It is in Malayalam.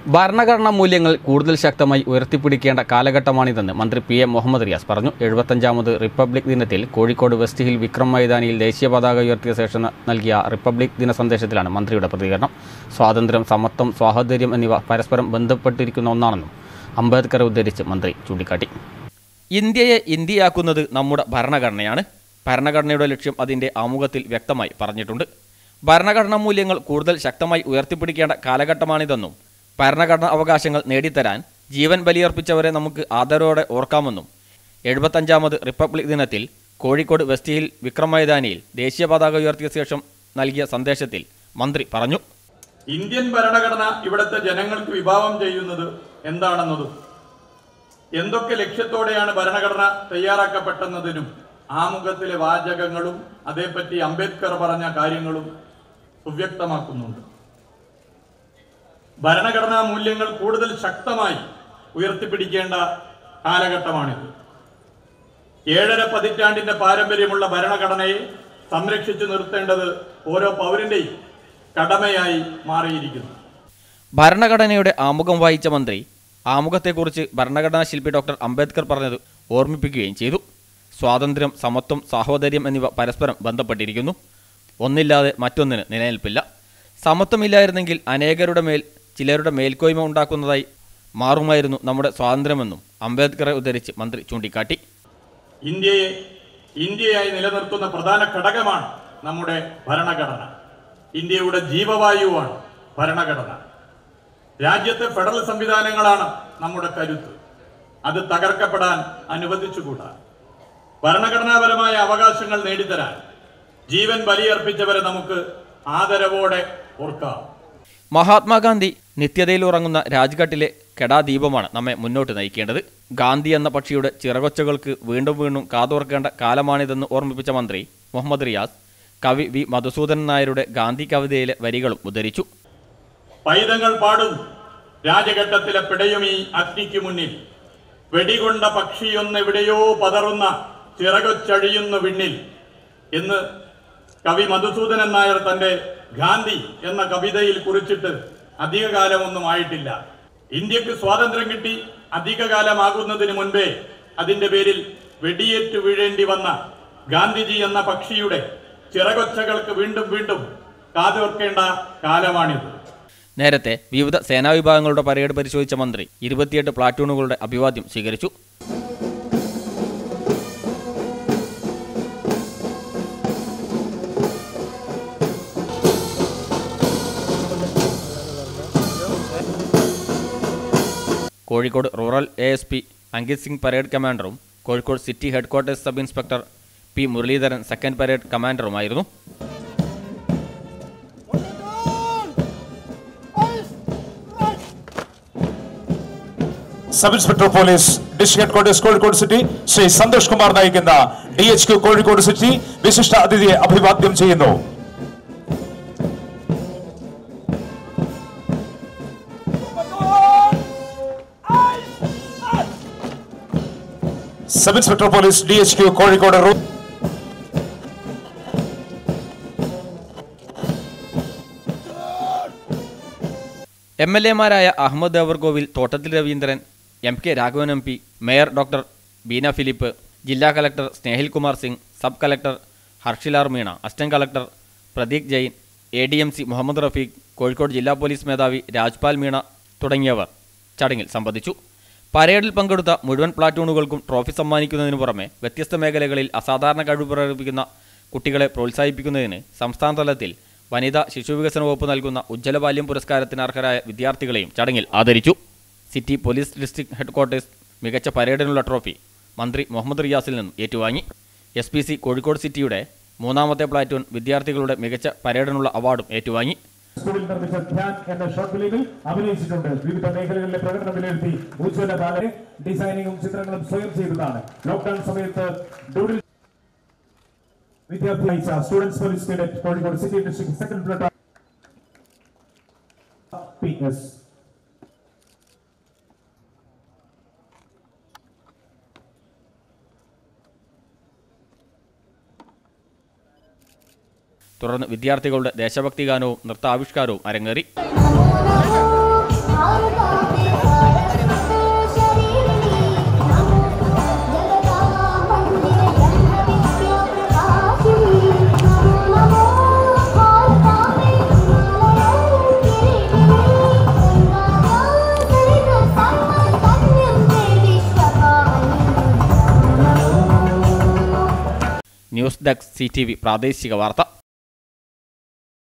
ഭരണഘടനാ മൂല്യങ്ങൾ കൂടുതൽ ശക്തമായി ഉയർത്തിപ്പിടിക്കേണ്ട കാലഘട്ടമാണിതെന്ന് മന്ത്രി PM മുഹമ്മദ് റിയാസ് പറഞ്ഞു. 75ാമത് റിപ്പബ്ലിക് ദിനത്തിൽ കോഴിക്കോട് വെസ്റ്റ് ഹിൽ വിക്രം മൈതാനിയിൽ ദേശീയ പതാക ഉയർത്തിയ ശേഷം നൽകിയ റിപ്പബ്ലിക് ദിന സന്ദേശത്തിലാണ് മന്ത്രിയുടെ പ്രതികരണം. സ്വാതന്ത്ര്യം, സമത്വം, സ്വാതന്ത്ര്യം എന്നിവ പരസ്പരം ബന്ധപ്പെട്ടിരിക്കുന്ന ഒന്നാണെന്നും അംബേദ്കറെ ഉദ്ധരിച്ച് മന്ത്രി ചൂണ്ടിക്കാട്ടി. ഇന്ത്യയെ ഇന്ത്യയാക്കുന്നത് നമ്മുടെ ഭരണഘടനയാണ്. ഭരണഘടനയുടെ ലക്ഷ്യം അതിൻ്റെ ആമുഖത്തിൽ വ്യക്തമായി പറഞ്ഞിട്ടുണ്ട്. ഭരണഘടനാ മൂല്യങ്ങൾ കൂടുതൽ ശക്തമായി ഉയർത്തിപ്പിടിക്കേണ്ട കാലഘട്ടമാണിതെന്നും ഭരണഘടനാ അവകാശങ്ങൾ നേടിത്തരാൻ ജീവൻ ബലിയർപ്പിച്ചവരെ നമുക്ക് ആദരവോടെ ഓർക്കാമെന്നും 75ാമത് റിപ്പബ്ലിക് ദിനത്തിൽ കോഴിക്കോട് വെസ്റ്റ് ഹിൽ വിക്രം മൈതാനിയിൽ ദേശീയ പതാക ഉയർത്തിയ ശേഷം നൽകിയ സന്ദേശത്തിൽ മന്ത്രി പറഞ്ഞു. ഇന്ത്യൻ ഭരണഘടന ഇവിടുത്തെ ജനങ്ങൾക്ക് വിഭാവനം ചെയ്യുന്നത് എന്താണെന്നതും എന്തൊക്കെ ലക്ഷ്യത്തോടെയാണ് ഭരണഘടന തയ്യാറാക്കപ്പെട്ടെന്നതിനും ആമുഖത്തിലെ വാചകങ്ങളും അതേപ്പറ്റി അംബേദ്കർ പറഞ്ഞ കാര്യങ്ങളും സുവ്യക്തമാക്കുന്നുണ്ട്. ഭരണഘടനാ മൂല്യങ്ങൾ കൂടുതൽ ശക്തമായി ഉയർത്തിപ്പിടിക്കേണ്ട കാലഘട്ടമാണിത്. 7.5 പതിറ്റാണ്ടിന്റെ പാരമ്പര്യമുള്ള ഭരണഘടനയെ സംരക്ഷിച്ചു നിർത്തേണ്ടത് ഓരോ പൗരന്റെയും കടമയായി മാറിയിരിക്കുന്നു. ഭരണഘടനയുടെ ആമുഖം വായിച്ച മന്ത്രി ആമുഖത്തെക്കുറിച്ച് ഭരണഘടനാ ശില്പി ഡോക്ടർ അംബേദ്കർ പറഞ്ഞത് ഓർമ്മിപ്പിക്കുകയും ചെയ്തു. സ്വാതന്ത്ര്യം, സമത്വം, സാഹോദര്യം എന്നിവ പരസ്പരം ബന്ധപ്പെട്ടിരിക്കുന്നു. ഒന്നില്ലാതെ മറ്റൊന്നിന് നിലനിൽപ്പില്ല. സമത്വമില്ലായിരുന്നെങ്കിൽ അനേകരുടെ മേൽ ചിലരുടെ മേൽക്കോയ്മ ഉണ്ടാക്കുന്നതായി മാറുമായിരുന്നു നമ്മുടെ സ്വാതന്ത്ര്യമെന്നും അംബേദ്കറെ ഉദ്ധരിച്ച് മന്ത്രി ചൂണ്ടിക്കാട്ടി. ഇന്ത്യയെ ഇന്ത്യയായി നിലനിർത്തുന്ന പ്രധാന ഘടകമാണ് നമ്മുടെ ഭരണഘടന. ഇന്ത്യയുടെ ജീവവായുവാണ് ഭരണഘടന. രാജ്യത്തെ ഫെഡറൽ സംവിധാനങ്ങളാണ് നമ്മുടെ കരുത്ത്. അത് തകർക്കപ്പെടാൻ അനുവദിച്ചുകൂടാ. ഭരണഘടനാപരമായ അവകാശങ്ങൾ നേടിത്തരാൻ ജീവൻ ബലിയർപ്പിച്ചവരെ നമുക്ക് ആദരവോടെ ഓർക്കാം. മഹാത്മാഗാന്ധി നിത്യതയിൽ ഉറങ്ങുന്ന രാജ്ഘട്ടിലെ കെടാദീപമാണ് നമ്മെ മുന്നോട്ട് നയിക്കേണ്ടത്. ഗാന്ധി എന്ന പക്ഷിയുടെ ചിറകൊച്ചകൾക്ക് വീണ്ടും വീണ്ടും കാതോർക്കേണ്ട കാലമാണിതെന്ന് ഓർമ്മിപ്പിച്ച മന്ത്രി മുഹമ്മദ് റിയാസ് കവി വി മധുസൂദനൻ നായരുടെ ഗാന്ധി കവിതയിലെ വരികളും ഉദ്ധരിച്ചു. പൈതങ്ങൾ പാടും രാജഘട്ടത്തിലെ പിടയുമീ അഗ്നിക്ക് മുന്നിൽ, വെടികൊണ്ട പക്ഷിയൊന്നെവിടെയോ പതറുന്ന ചിറകൊച്ചഴിയുന്ന വിണ്ണിൽ എന്ന് കവി മധുസൂദനൻ നായർ തന്റെ ഗാന്ധി എന്ന കവിതയിൽ കുറിച്ചിട്ട് അധികകാലമൊന്നും ആയിട്ടില്ല. ഇന്ത്യക്ക് സ്വാതന്ത്ര്യം കിട്ടി അധികകാലമാകുന്നതിന് മുൻപേ അതിന്റെ പേരിൽ വെടിയേറ്റു വീഴേണ്ടി വന്ന ഗാന്ധിജി എന്ന പക്ഷിയുടെ ചിറകൊച്ചകൾക്ക് വീണ്ടും വീണ്ടും കാതോർക്കേണ്ട കാലമാണിത്. നേരത്തെ വിവിധ സേനാവിഭാഗങ്ങളുടെ പരേഡ് പരിശോധിച്ച മന്ത്രി 28 പ്ലാറ്റൂണുകളുടെ അഭിവാദ്യം സ്വീകരിച്ചു. Kozhikode rural ASP Ankit Singh parade കമാൻഡറും Kozhikode city headquarters sub inspector P Muraleedharan second parade കമാൻഡറുമായിരുന്നു. Sub inspector police district headquarters Kozhikode city Shri Santhosh Kumar നയിക്കുന്ന DHQ കോഴിക്കോട് സിറ്റി വിശിഷ്ട അതിഥിയെ അഭിവാദ്യം ചെയ്യുന്നു. Sub inspector police DHQ Kozhikode MLA-മാരായ Ahammed Devarkovil, Thottathil Raveendran, MK Raghavan MP, mayor doctor Beena Philip, ജില്ലാ collector Snehil Kumar Singh, sub collector Harshilar Meena, assistant collector Pradeek Jain, ADMC Muhammad Rafeeq, Kozhikode ജില്ലാ പോലീസ് മേധാവി രാജ്പാൽ മീണ തുടങ്ങിയവർ ചടങ്ങിൽ സംബന്ധിച്ചു. പരേഡിൽ പങ്കെടുത്ത മുഴുവൻ പ്ലാറ്റൂണുകൾക്കും ട്രോഫി സമ്മാനിക്കുന്നതിനു പുറമെ വ്യത്യസ്ത മേഖലകളിൽ അസാധാരണ കഴിവ് പ്രകടിപ്പിക്കുന്ന കുട്ടികളെ പ്രോത്സാഹിപ്പിക്കുന്നതിന് സംസ്ഥാന തലത്തിൽ വനിതാ ശിശുവികസന വകുപ്പ് നൽകുന്ന ഉജ്ജ്വല ബാല്യം പുരസ്കാരത്തിന് അർഹരായ വിദ്യാർത്ഥികളെയും ചടങ്ങിൽ ആദരിച്ചു. സിറ്റി പോലീസ് ഡിസ്ട്രിക്ട് ഹെഡ്ക്വാർട്ടേഴ്സ് മികച്ച പരേഡിനുള്ള ട്രോഫി മന്ത്രി മുഹമ്മദ് റിയാസിൽ നിന്നും ഏറ്റുവാങ്ങി. SPC കോഴിക്കോട് സിറ്റിയുടെ 3ാമത്തെ പ്ലാറ്റൂൺ വിദ്യാർത്ഥികളുടെ മികച്ച പരേഡിനുള്ള അവാർഡും ഏറ്റുവാങ്ങി. സ്കൂളിൽ നിർമ്മിച്ച ധ്യാൻ എന്ന ഷോർട്ട് ഫിലിമിൽ അഭിനയിച്ചിട്ടുണ്ട്. വിവിധ മേഖലകളിലെ പ്രകടനം വിലയിരുത്തി ഉജ്ജ്വല ബാലയെ ഡിസൈനിങ്ങും ചിത്രങ്ങളും സ്വയം ചെയ്തതാണ്. ലോക്ക്ഡൌൺ സമയത്ത് ഡൂഡിൽ വിദ്യാർത്ഥി അയച്ച students police cadet Kozhikode city district second platoon PS. തുടർന്ന് വിദ്യാർത്ഥികളുടെ ദേശഭക്തി ഗാനവും നൃത്താവിഷ്കാരവും അരങ്ങേറി. ന്യൂസ് ഡെസ്ക് CTV പ്രാദേശിക വാർത്ത.